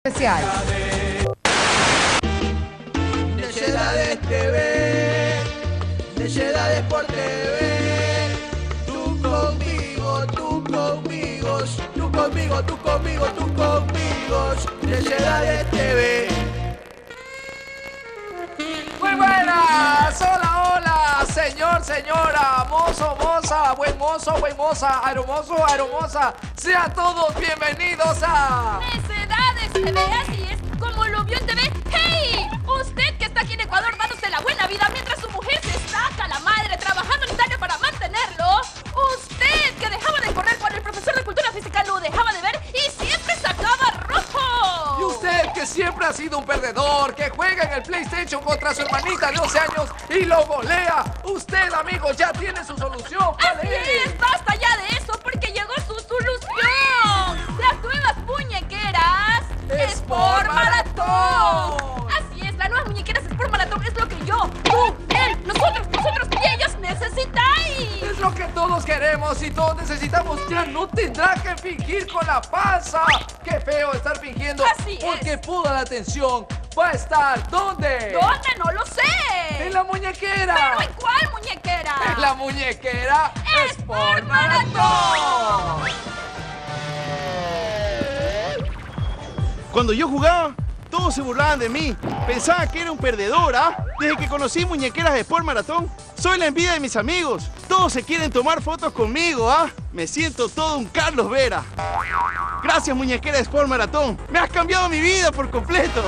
especial. Necedades TV, Necedades por TV. Tú conmigo, tú conmigo, tú conmigo, tú conmigo, tú conmigo. Necedades TV. Muy buenas, hola, hola, señor, señora, mozo, moza, buen moza, aeromozo, aeromosa. Sean todos bienvenidos a Necedades TV, así es, como lo vio en TV. ¡Hey! Usted que está aquí en Ecuador dándose la buena vida mientras su mujer se saca la madre trabajando en Italia para mantenerlo. Usted que dejaba de correr cuando el profesor de cultura física lo dejaba de ver y siempre sacaba rojo. Y usted que siempre ha sido un perdedor, que juega en el PlayStation contra su hermanita de 12 años y lo golea. Usted, amigo, ya tiene su solución. Así es, basta ya de eso porque llegó su solución. Las nuevas muñequeras Sport Maratón. Así es, las nuevas muñequeras Sport Maratón es lo que yo, tú, él, nosotros y ellos necesitáis. Es lo que todos queremos y todos necesitamos. Ya no tendrá que fingir con la panza. Qué feo estar fingiendo. Así es. Porque toda la atención va a estar ¿dónde? ¿Dónde? No lo sé. En la muñequera. ¿Pero en cuál muñequera? En la muñequera Sport Maratón. Cuando yo jugaba, todos se burlaban de mí. Pensaba que era un perdedor, ¿ah? Desde que conocí muñequeras de Sport Maratón, soy la envidia de mis amigos. Todos se quieren tomar fotos conmigo, ¿ah? Me siento todo un Carlos Vera. Gracias, muñequera de Sport Maratón. Me has cambiado mi vida por completo.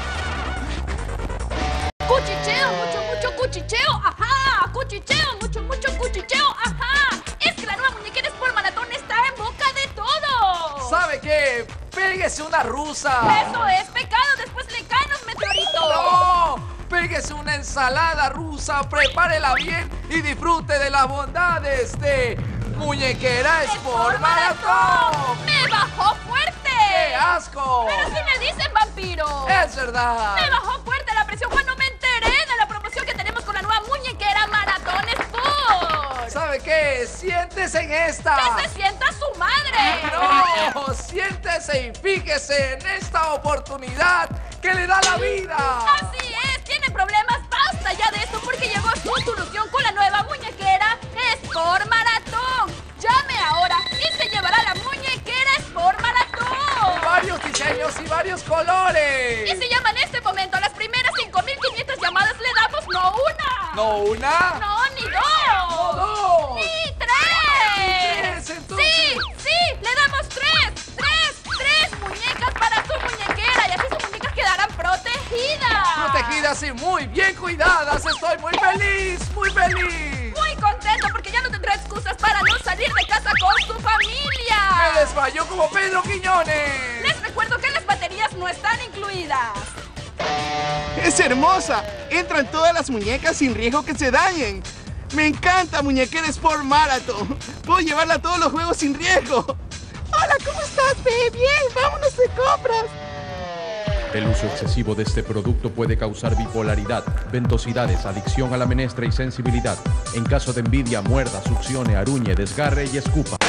Cuchicheo, mucho cuchicheo, ajá. Cuchicheo, mucho cuchicheo, ajá. Es que la nueva muñequera Sport Maratón está en boca de todos. ¿Sabe qué? Péguese una rusa. Eso es pecado, después le caen los meteoritos. ¡No! Péguese una ensalada rusa, prepárela bien y disfrute de las bondades de Muñequera Sport Maratón. ¡Me bajó fuerte! ¡Qué asco! Pero si me dicen vampiro. Es verdad. Me bajó fuerte la presión cuando me enteré de la promoción que tenemos con la nueva muñequera Maratón Sport. ¿Sabe qué? Siéntese en esta. ¡Que se sienta su madre! No, siéntese y fíjese en esta oportunidad que le da la vida. Así es, tiene problemas, basta ya de eso porque llegó su solución con la nueva muñequera Sport Maratón. Llame ahora y se llevará la muñequera Sport Maratón. Varios diseños y varios colores. Y si llama en este momento a las primeras 5.500 llamadas le damos no una. ¿No una? No, ni dos. ¡No dos! ¡Ni tres! ¡Tres, entonces! Sí, le damos tres muñecas para su muñequera y así sus muñecas quedarán protegidas. Protegidas y muy bien cuidadas. Estoy muy feliz, muy feliz. Muy contento porque ya no tendrá excusas para no salir de casa con su familia. Me desmayó como Pedro Quiñones. Les recuerdo que las baterías no están incluidas. ¡Es hermosa! Entran todas las muñecas sin riesgo que se dañen. Me encanta Muñequera Sport Maratón. Puedo llevarla a todos los juegos sin riesgo. Hola, ¿cómo estás, Be? Bien, vámonos de compras. El uso excesivo de este producto puede causar bipolaridad, ventosidades, adicción a la menestra y sensibilidad. En caso de envidia, muerda, succione, aruñe, desgarre y escupa.